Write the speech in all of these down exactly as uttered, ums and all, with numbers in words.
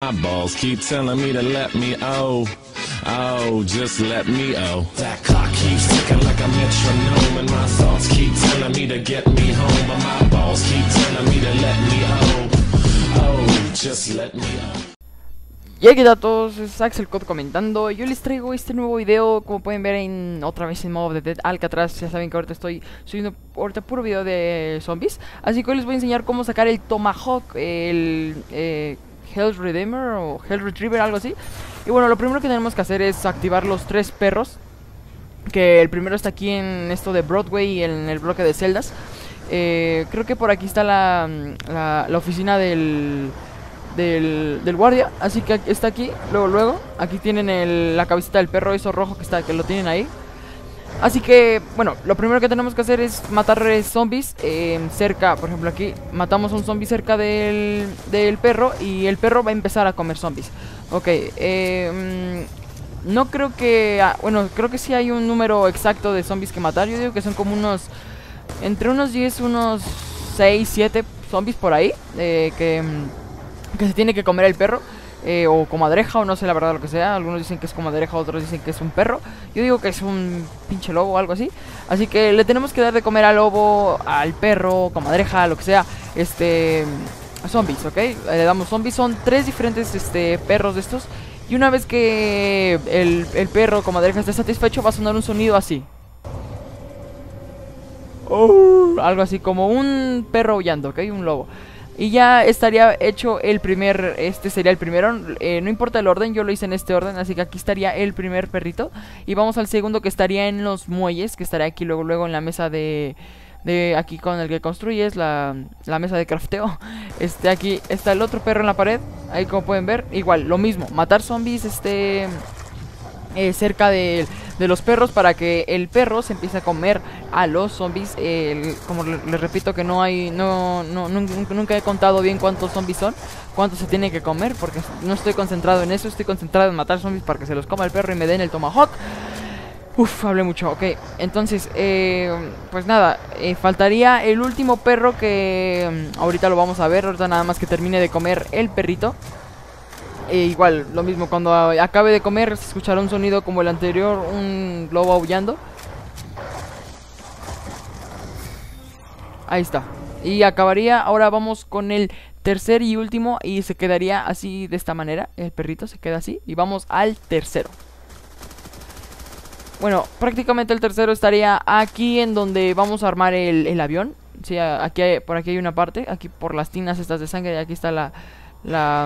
My balls keep telling me to let me oh, oh, just let me oh. That clock keeps ticking like a metronome, and my thoughts keep telling me to get me home, but my balls keep telling me to let me oh, oh, just let me oh. Y aquí a todos, es Axelcode comentando. Yo les traigo este nuevo video, como pueden ver en otra vez en modo de Dead Alcatraz. Ya saben que ahorita estoy subiendo ahorita puro video de zombies, así que hoy les voy a enseñar cómo sacar el Tomahawk, el eh, Hell Redeemer o Hell Retriever, algo así. Y bueno, lo primero que tenemos que hacer es activar los tres perros, que el primero está aquí en esto de Broadway y en el bloque de celdas. eh, Creo que por aquí está la, la, la oficina del... Del, del guardia, así que está aquí. Luego, luego, aquí tienen el, la cabecita del perro, eso rojo que está, que lo tienen ahí. Así que, bueno, lo primero que tenemos que hacer es matar zombies eh, cerca, por ejemplo aquí, matamos a un zombie cerca del, del perro, y el perro va a empezar a comer zombies. Ok, eh, mm, no creo que, ah, bueno, creo que sí hay un número exacto de zombies que matar. Yo digo que son como unos, entre unos diez, unos seis, siete zombies por ahí, eh, que... que se tiene que comer el perro, eh, o comadreja, o no sé la verdad lo que sea. Algunos dicen que es comadreja, otros dicen que es un perro. Yo digo que es un pinche lobo o algo así. Así que le tenemos que dar de comer al lobo, al perro, comadreja, lo que sea, este... zombies, ¿ok? Le damos zombies, son tres diferentes este, perros de estos. Y una vez que el, el perro, comadreja, esté satisfecho, va a sonar un sonido así. Oh, algo así como un perro aullando, ¿ok? Un lobo. Y ya estaría hecho el primer, este sería el primero, eh, no importa el orden, yo lo hice en este orden, así que aquí estaría el primer perrito. Y vamos al segundo, que estaría en los muelles, que estaría aquí luego luego en la mesa de, de aquí con el que construyes, la, la mesa de crafteo. Este, aquí está el otro perro en la pared, ahí como pueden ver, igual, lo mismo, matar zombies, este... Eh, cerca de, de los perros, para que el perro se empiece a comer a los zombies. eh, Como les le repito que no hay, no, no, nunca, nunca he contado bien cuántos zombies son, cuántos se tiene que comer, porque no estoy concentrado en eso, estoy concentrado en matar zombies para que se los coma el perro y me den el Tomahawk. Uf, hablé mucho, ok. Entonces, eh, pues nada, eh, faltaría el último perro que um, ahorita lo vamos a ver, ahorita nada más que termine de comer el perrito. E igual, lo mismo, cuando acabe de comer se escuchará un sonido como el anterior, un lobo aullando. Ahí está. Y acabaría, ahora vamos con el tercer y último, y se quedaría así, de esta manera. El perrito se queda así, y vamos al tercero. Bueno, prácticamente el tercero estaría aquí en donde vamos a armar el, el avión. Sí, aquí hay, por aquí hay una parte, aquí por las tinas estas de sangre, y aquí está la... la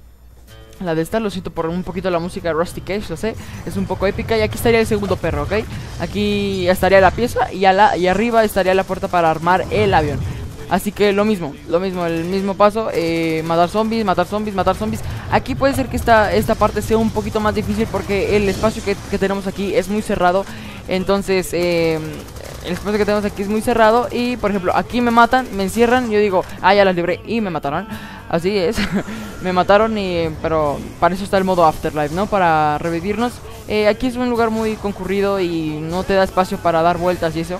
La de esta, lo siento por un poquito la música de Rusty Cage, lo sé, es un poco épica. Y aquí estaría el segundo perro, ¿ok? Aquí estaría la pieza y, a la, y arriba estaría la puerta para armar el avión. Así que lo mismo, lo mismo, el mismo paso, eh, matar zombies, matar zombies, matar zombies. Aquí puede ser que esta, esta parte sea un poquito más difícil, porque el espacio que, que tenemos aquí es muy cerrado. Entonces, eh, el espacio que tenemos aquí es muy cerrado. Y, por ejemplo, aquí me matan, me encierran, yo digo, ah, ya las libré, y me mataron. Así es, me mataron, y, pero para eso está el modo Afterlife, ¿no? Para revivirnos. eh, Aquí es un lugar muy concurrido y no te da espacio para dar vueltas y eso.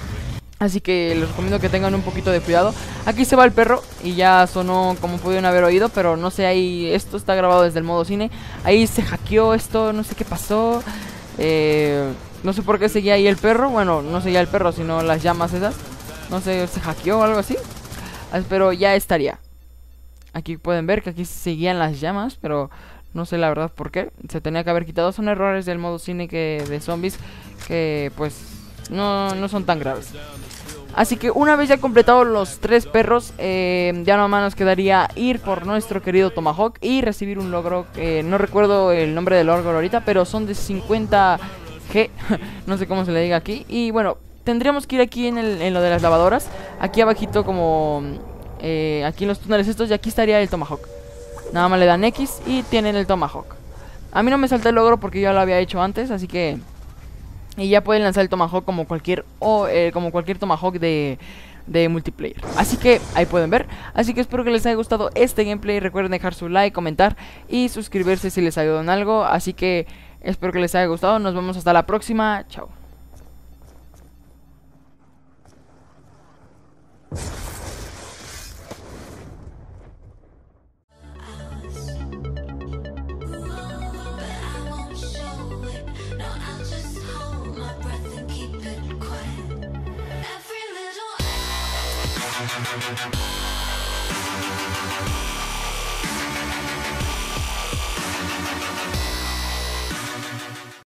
Así que les recomiendo que tengan un poquito de cuidado. Aquí se va el perro y ya sonó como pudieron haber oído, pero no sé, ahí esto está grabado desde el modo cine. Ahí se hackeó esto, no sé qué pasó. Eh, no sé por qué seguía ahí el perro. Bueno, no seguía el perro, sino las llamas esas. No sé, se hackeó o algo así. Pero ya estaría. Aquí pueden ver que aquí seguían las llamas, pero no sé la verdad por qué. Se tenía que haber quitado. Son errores del modo cine que de zombies que pues no, no son tan graves. Así que una vez ya completados los tres perros, eh, ya nomás nos quedaría ir por nuestro querido Tomahawk y recibir un logro que no recuerdo el nombre del logro ahorita, pero son de cincuenta G, no sé cómo se le diga aquí. Y bueno, tendríamos que ir aquí en, el, en lo de las lavadoras, aquí abajito como... Eh, aquí en los túneles estos, y aquí estaría el Tomahawk. Nada más le dan X y tienen el Tomahawk. A mí no me salta el logro porque yo lo había hecho antes, así que... Y ya pueden lanzar el Tomahawk como cualquier o eh, como cualquier Tomahawk de, de multiplayer. Así que ahí pueden ver. Así que espero que les haya gustado este gameplay. Recuerden dejar su like, comentar y suscribirse si les ayudó en algo. Así que espero que les haya gustado. Nos vemos hasta la próxima. Chao.